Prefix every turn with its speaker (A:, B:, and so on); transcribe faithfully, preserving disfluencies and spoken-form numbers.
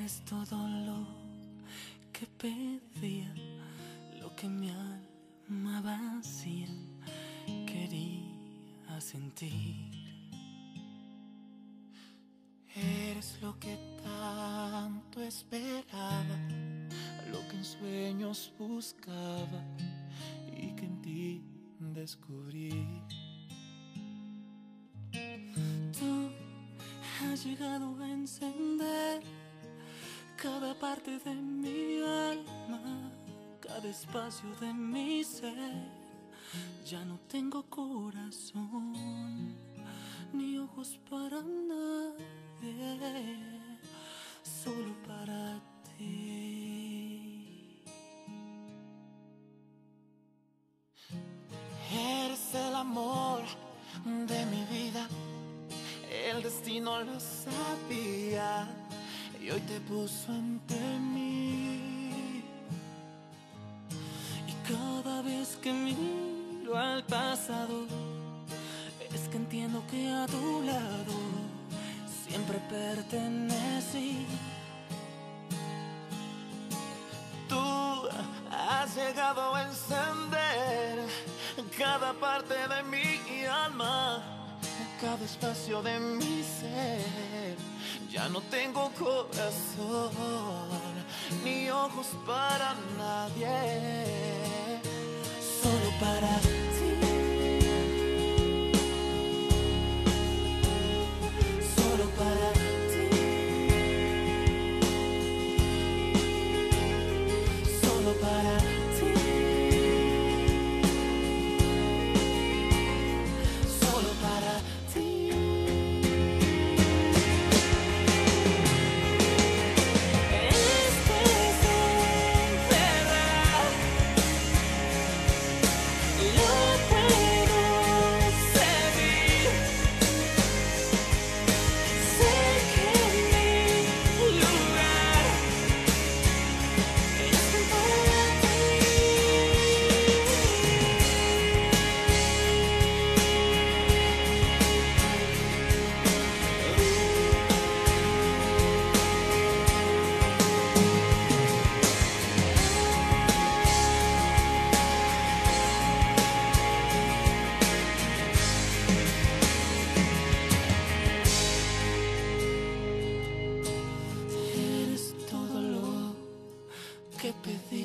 A: Eres todo lo que pedía, lo que mi alma vacía quería sentir.
B: Eres lo que tanto esperaba, lo que en sueños buscaba y que en ti descubrí.
A: Tú has llegado a encender cada parte de mi alma, cada espacio de mi ser. Ya no tengo corazón ni ojos para nadie, solo para ti.
B: Eres el amor de mi vida, el destino lo sabía y hoy te puso ante mí.
A: Y cada vez que miro al pasado, es que entiendo que a tu lado siempre pertenecí.
B: Tú has llegado a encender cada parte de mi alma, cada espacio de mi ser. Ya no tengo corazón ni ojos para nadie,
A: Solo para ti. Solo para ti. Solo para ti. Solo para ti. Este es un verdad. Lo puedo seguir. Sé que mi lugar es junto a ti. Eres todo lo que pedí,